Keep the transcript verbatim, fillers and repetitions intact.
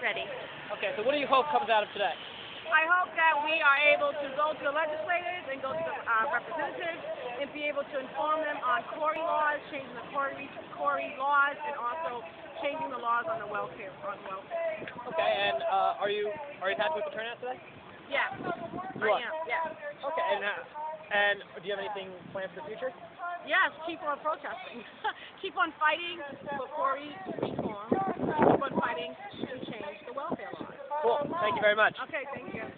ready. Okay, so what do you hope comes out of today? I hope that we are able to go to the legislators and go to the uh, representatives and be able to inform them on Corey laws, changing the Corey, Corey laws, and also changing the laws on the welfare. On welfare. Okay, and uh, are you are you happy with the turnout today? Yeah, You I are? am. Yeah. Okay, and uh, and do you have anything planned for the future? Yes, keep on protesting. Keep on fighting for Corey reform. Keep on fighting to change the welfare laws. Cool. Thank you very much. Okay, thank you.